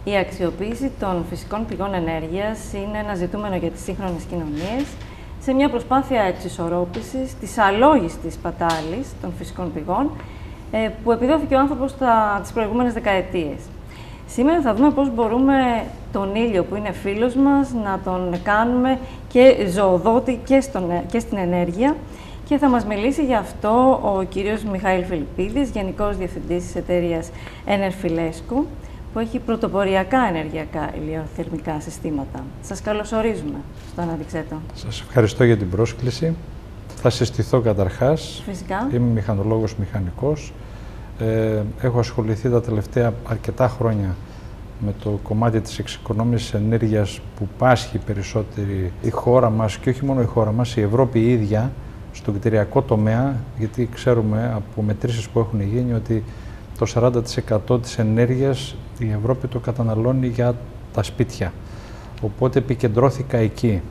Η αξιοποίηση των φυσικών πηγών ενέργειας είναι ένα ζητούμενο για τις σύγχρονες κοινωνίες σε μια προσπάθεια εξισορρόπησης της αλόγιστης πατάλης των φυσικών πηγών που επιδόθηκε ο άνθρωπος τις προηγούμενες δεκαετίες. Σήμερα θα δούμε πώς μπορούμε τον ήλιο που είναι φίλος μας να τον κάνουμε και ζωοδότη και στην ενέργεια και θα μας μιλήσει γι' αυτό ο κύριος Μιχαήλ Φιλιππίδης, Γενικός Διευθυντής της εταιρείας Enerfilesko, που έχει πρωτοποριακά ενεργειακά ηλιοθερμικά συστήματα. Σας καλωσορίζουμε στο Αναδειξέτο. Σας ευχαριστώ για την πρόσκληση. Θα συστηθώ καταρχάς. Φυσικά. Είμαι μηχανολόγος μηχανικός. Έχω ασχοληθεί τα τελευταία αρκετά χρόνια με το κομμάτι της εξοικονόμησης ενέργειας που πάσχει περισσότερη η χώρα μας και όχι μόνο η χώρα μας, η Ευρώπη η ίδια, στον κτηριακό τομέα, γιατί ξέρουμε από μετρήσεις που έχουν γίνει ότι το 40% της ενέργειας η Ευρώπη το καταναλώνει για τα σπίτια. Οπότε επικεντρώθηκα εκεί.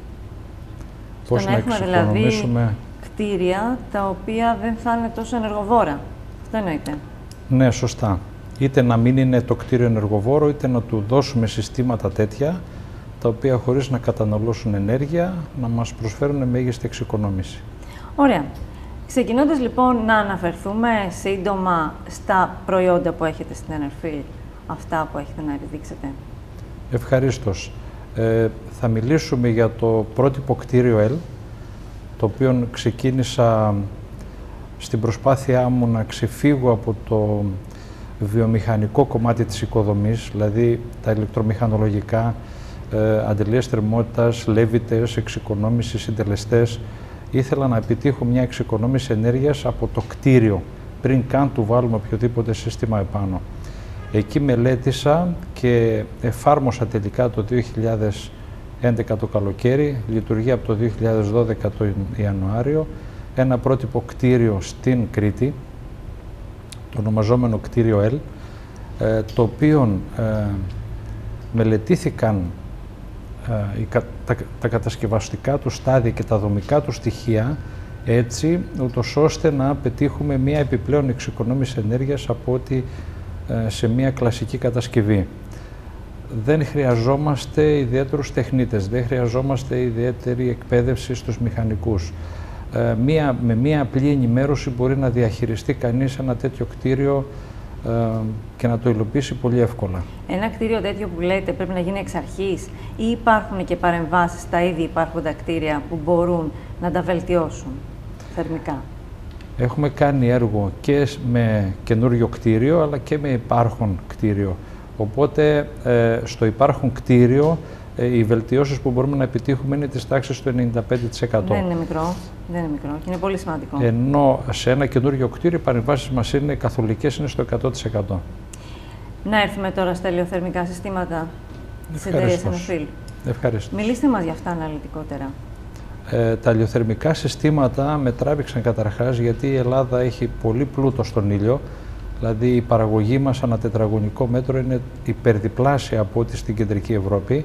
Πώς να εξοικονομήσουμε. Δηλαδή κτίρια τα οποία δεν θα είναι τόσο ενεργοβόρα. Αυτό εννοείται. Ναι, σωστά. Είτε να μην είναι το κτίριο ενεργοβόρο, είτε να του δώσουμε συστήματα τέτοια, τα οποία χωρίς να καταναλώσουν ενέργεια, να μας προσφέρουν μέγιστη εξοικονόμηση. Ωραία. Ξεκινώντας λοιπόν να αναφερθούμε σύντομα στα προϊόντα που έχετε στην Enerfil, αυτά που έχετε να επιδείξετε. Ευχαρίστως. Θα μιλήσουμε για το πρότυπο κτίριο L, το οποίο ξεκίνησα στην προσπάθειά μου να ξεφύγω από το βιομηχανικό κομμάτι της οικοδομής, δηλαδή τα ηλεκτρομηχανολογικά, αντιλίες θερμότητας, λέβητες, εξοικονόμηση, συντελεστές. Ήθελα να επιτύχω μια εξοικονόμηση ενέργειας από το κτίριο, πριν καν του βάλουμε οποιοδήποτε σύστημα επάνω. Εκεί μελέτησα και εφάρμοσα τελικά το 2011 το καλοκαίρι, λειτουργεί από το 2012 το Ιανουάριο, ένα πρότυπο κτίριο στην Κρήτη, το ονομαζόμενο κτίριο L, το οποίο μελετήθηκαν τα κατασκευαστικά του στάδια και τα δομικά του στοιχεία έτσι, ούτως ώστε να πετύχουμε μια επιπλέον εξοικονόμηση ενέργειας από ότι σε μια κλασική κατασκευή. Δεν χρειαζόμαστε ιδιαίτερους τεχνίτες, δεν χρειαζόμαστε ιδιαίτερη εκπαίδευση στους μηχανικούς. Με μία απλή ενημέρωση μπορεί να διαχειριστεί κανείς ένα τέτοιο κτίριο και να το υλοποιήσει πολύ εύκολα. Ένα κτίριο τέτοιο που λέτε πρέπει να γίνει εξ αρχής ή υπάρχουν και παρεμβάσεις στα ήδη υπάρχοντα κτίρια που μπορούν να τα βελτιώσουν θερμικά? Έχουμε κάνει έργο και με καινούριο κτίριο αλλά και με υπάρχον κτίριο. Οπότε στο υπάρχον κτίριο οι βελτιώσεις που μπορούμε να επιτύχουμε είναι της τάξης του 95%. Δεν είναι μικρό, δεν είναι μικρό και είναι πολύ σημαντικό. Ενώ σε ένα καινούριο κτίριο οι παρεμβάσεις μας είναι καθολικές, είναι στο 100%. Να έρθουμε τώρα στα ηλιοθερμικά συστήματα της εταιρείας Enerfil. Ευχαριστώ. Μιλήστε μας για αυτά αναλυτικότερα. Τα ηλιοθερμικά συστήματα με τράβηξαν καταρχάς γιατί η Ελλάδα έχει πολύ πλούτο στον ήλιο. Δηλαδή η παραγωγή μας ανά τετραγωνικό μέτρο είναι υπερδιπλάσια από ό,τι στην κεντρική Ευρώπη.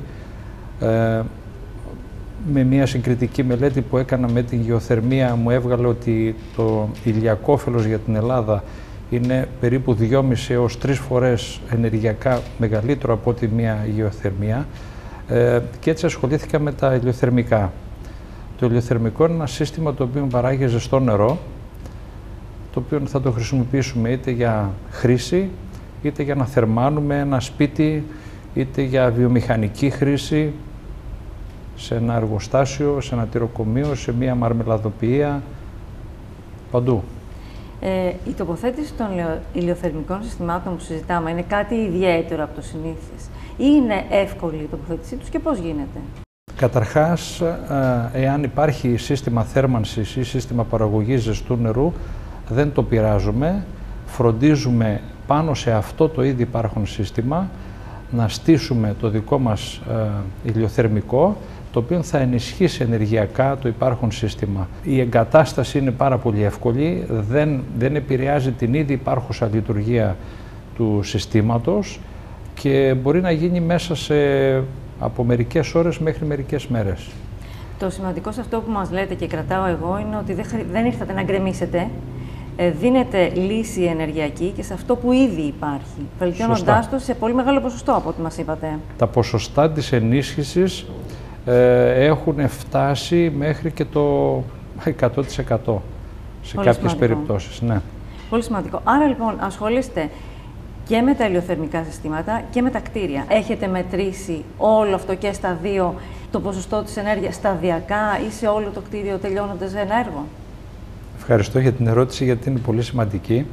Με μια συγκριτική μελέτη που έκανα με την γεωθερμία μου έβγαλε ότι το ηλιακό όφελος για την Ελλάδα είναι περίπου 2,5 έως 3 φορές ενεργειακά μεγαλύτερο από ότι μια γεωθερμία και έτσι ασχολήθηκα με τα ηλιοθερμικά. Το ηλιοθερμικό είναι ένα σύστημα το οποίο παράγει ζεστό νερό, το οποίο θα το χρησιμοποιήσουμε είτε για χρήση, είτε για να θερμάνουμε ένα σπίτι, είτε για βιομηχανική χρήση, σε ένα εργοστάσιο, σε ένα τυροκομείο, σε μια μαρμελαδοποιία, παντού. Η τοποθέτηση των ηλιοθερμικών συστημάτων που συζητάμε είναι κάτι ιδιαίτερο από το συνήθες ή είναι εύκολη η τοποθέτησή τους και πώς γίνεται? Καταρχάς, εάν υπάρχει σύστημα θέρμανσης ή σύστημα παραγωγής ζεστού νερού, δεν το πειράζουμε, φροντίζουμε πάνω σε αυτό το ήδη υπάρχον σύστημα να στήσουμε το δικό μας ηλιοθερμικό, το οποίο θα ενισχύσει ενεργειακά το υπάρχον σύστημα. Η εγκατάσταση είναι πάρα πολύ εύκολη, δεν επηρεάζει την ήδη υπάρχουσα λειτουργία του συστήματος και μπορεί να γίνει μέσα από μερικές ώρες μέχρι μερικές μέρες. Το σημαντικό σε αυτό που μας λέτε και κρατάω εγώ είναι ότι δεν ήρθατε να γκρεμίσετε. δίνεται λύση ενεργειακή και σε αυτό που ήδη υπάρχει, βελτιώνοντάς το σε πολύ μεγάλο ποσοστό από ό,τι μας είπατε. Τα ποσοστά της ενίσχυσης έχουν φτάσει μέχρι και το 100% σε κάποιες περιπτώσεις. Ναι. Πολύ σημαντικό. Άρα λοιπόν ασχολείστε και με τα ηλιοθερμικά συστήματα και με τα κτίρια. Έχετε μετρήσει όλο αυτό και στα δύο, το ποσοστό της ενέργειας σταδιακά ή σε όλο το κτίριο τελειώνοντας ένα έργο? Ευχαριστώ για την ερώτηση, γιατί είναι πολύ σημαντική.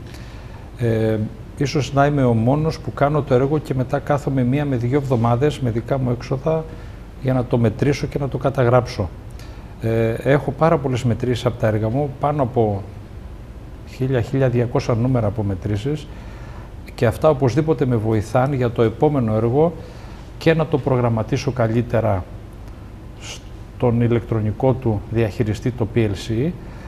Ίσως να είμαι ο μόνος που κάνω το έργο και μετά κάθομαι 1 με 2 εβδομάδες με δικά μου έξοδα για να το μετρήσω και να το καταγράψω. Έχω πάρα πολλές μετρήσεις από τα έργα μου, πάνω από 1.000-1.200 νούμερα από μετρήσεις, και αυτά οπωσδήποτε με βοηθάνε για το επόμενο έργο και να το προγραμματίσω καλύτερα στον ηλεκτρονικό του διαχειριστή, το PLC,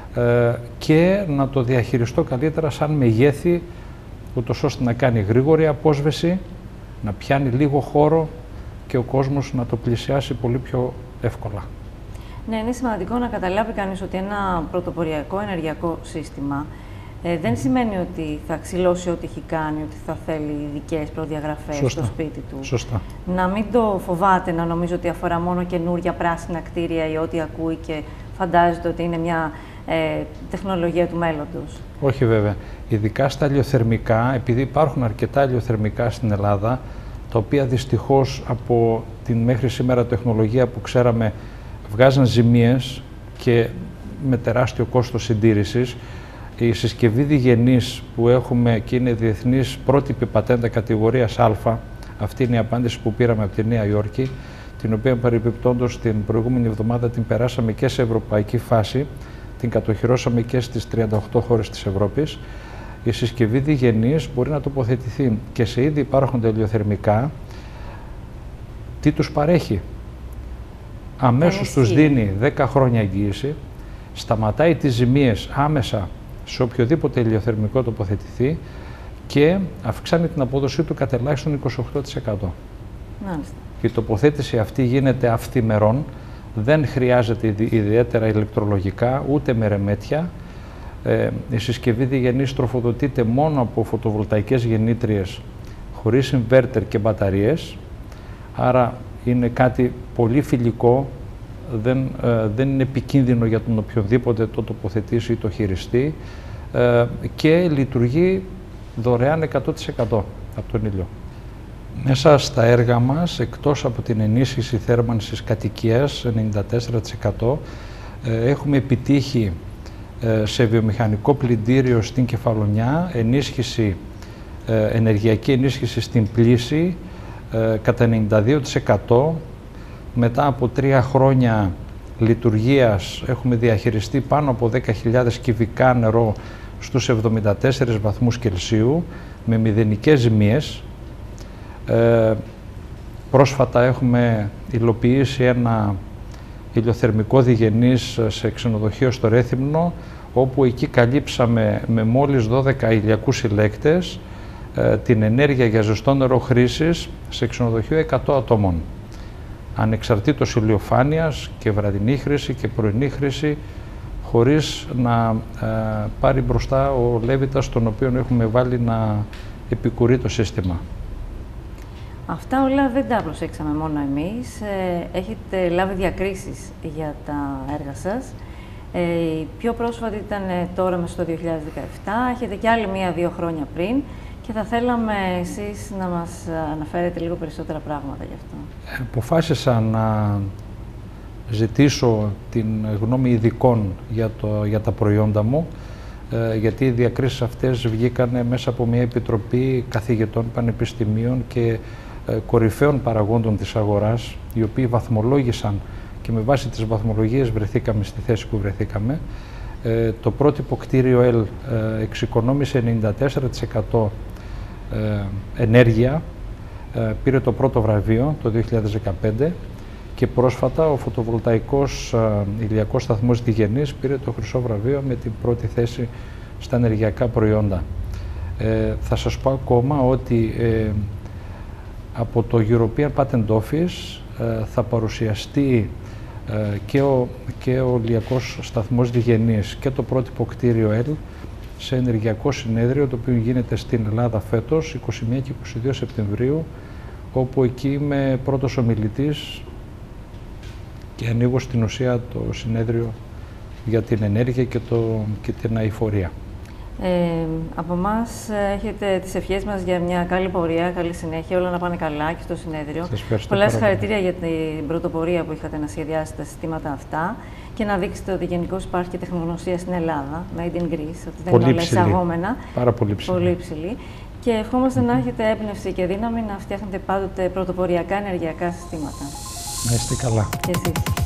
και να το διαχειριστώ καλύτερα σαν μεγέθη, ούτως ώστε να κάνει γρήγορη απόσβεση, να πιάνει λίγο χώρο και ο κόσμος να το πλησιάσει πολύ πιο εύκολα. Ναι, είναι σημαντικό να καταλάβει κανείς ότι ένα πρωτοποριακό ενεργειακό σύστημα δεν σημαίνει ότι θα ξυλώσει ό,τι έχει κάνει, ότι θα θέλει ειδικές προδιαγραφές στο σπίτι του. Σωστά. Να μην το φοβάται, να νομίζει ότι αφορά μόνο καινούρια πράσινα κτίρια ή ό,τι ακούει και φαντάζεται ότι είναι μια τεχνολογία του μέλλοντος. Όχι βέβαια. Ειδικά στα ηλιοθερμικά, επειδή υπάρχουν αρκετά ηλιοθερμικά στην Ελλάδα, τα οποία δυστυχώς από την μέχρι σήμερα τεχνολογία που ξέραμε βγάζαν ζημίες και με τεράστιο κόστος συντήρησης. Η συσκευή διγενής που έχουμε και είναι διεθνής πρότυπη πατέντα κατηγορίας Α, αυτή είναι η απάντηση που πήραμε από τη Νέα Υόρκη, την οποία παρεμπιπτόντως την προηγούμενη εβδομάδα την περάσαμε και σε ευρωπαϊκή φάση, την κατοχυρώσαμε και στις 38 χώρες της Ευρώπης. Η συσκευή διγενής μπορεί να τοποθετηθεί και σε ήδη υπάρχοντα ηλιοθερμικά. Τι τους παρέχει? Αμέσως τους δίνει 10 χρόνια εγγύηση, σταματάει τις ζημίες άμεσα σε οποιοδήποτε ηλιοθερμικό τοποθετηθεί και αυξάνει την απόδοσή του κατά ελάχιστον 28%. Μάλιστα. Η τοποθέτηση αυτή γίνεται αυθημερών, δεν χρειάζεται ιδιαίτερα ηλεκτρολογικά ούτε με ρεμέτια. Η συσκευή διγενής τροφοδοτείται μόνο από φωτοβολταϊκές γεννήτριες χωρίς inverter και μπαταρίες, άρα είναι κάτι πολύ φιλικό, δεν είναι επικίνδυνο για τον οποιονδήποτε το τοποθετήσει ή το χειριστεί, και λειτουργεί δωρεάν 100% από τον ήλιο. Μέσα στα έργα μας, εκτός από την ενίσχυση θέρμανσης κατοικίας 94%, έχουμε επιτύχει σε βιομηχανικό πλυντήριο στην Κεφαλονιά ενεργειακή ενίσχυση στην πλύση κατά 92%. Μετά από 3 χρόνια λειτουργίας έχουμε διαχειριστεί πάνω από 10.000 κυβικά νερό στους 74 βαθμούς Κελσίου με μηδενικές ζημίες. Πρόσφατα έχουμε υλοποιήσει ένα ηλιοθερμικό διγενής σε ξενοδοχείο στο Ρέθυμνο, όπου εκεί καλύψαμε με μόλις 12 ηλιακούς συλλέκτες την ενέργεια για ζεστό νερό χρήσης σε ξενοδοχείο 100 ατόμων. Ανεξαρτήτως ηλιοφάνειας και βραδινή χρήση και πρωινή χρήση, χωρίς να πάρει μπροστά ο Λέβητας, τον οποίο έχουμε βάλει να επικουρεί το σύστημα. Αυτά όλα δεν τα προσέξαμε μόνο εμείς. Έχετε λάβει διακρίσεις για τα έργα σας. Η πιο πρόσφατη ήταν τώρα μες στο 2017. Έχετε και άλλη 1-2 χρόνια πριν. Και θα θέλαμε εσείς να μας αναφέρετε λίγο περισσότερα πράγματα γι' αυτό. Αποφάσισα να ζητήσω την γνώμη ειδικών για τα προϊόντα μου, γιατί οι διακρίσεις αυτές βγήκαν μέσα από μια επιτροπή καθηγητών πανεπιστημίων και κορυφαίων παραγόντων της αγοράς, οι οποίοι βαθμολόγησαν και με βάση τις βαθμολογίες βρεθήκαμε στη θέση που βρεθήκαμε. Το πρότυπο κτίριο L εξοικονόμησε 94% ενέργεια, πήρε το πρώτο βραβείο το 2015 και πρόσφατα ο φωτοβολταϊκός ηλιακός σταθμός διγενής πήρε το χρυσό βραβείο με την πρώτη θέση στα ενεργειακά προϊόντα. Θα σας πω ακόμα ότι από το European Patent Office θα παρουσιαστεί και ο ηλιακός σταθμός διγενής και το πρότυπο κτίριο L σε ενεργειακό συνέδριο, το οποίο γίνεται στην Ελλάδα φέτος, 21 και 22 Σεπτεμβρίου, όπου εκεί είμαι πρώτος ομιλητής και ανοίγω στην ουσία το συνέδριο για την ενέργεια και την αειφορία. Από εμάς έχετε τις ευχές μας για μια καλή πορεία, καλή συνέχεια, όλα να πάνε καλά και στο συνέδριο. Πολλά συγχαρητήρια για την πρωτοπορία που είχατε να σχεδιάσετε τα συστήματα αυτά και να δείξετε ότι γενικώς υπάρχει και τεχνογνωσία στην Ελλάδα, Made in Greece, ότι δεν είναι όλα εισαγόμενα. Πάρα πολύ ψηλή. Πολύ ψηλή. Και ευχόμαστε να έχετε έμπνευση και δύναμη να φτιάχνετε πάντοτε πρωτοποριακά ενεργειακά συστήματα. Να είστε καλά. Και εσείς.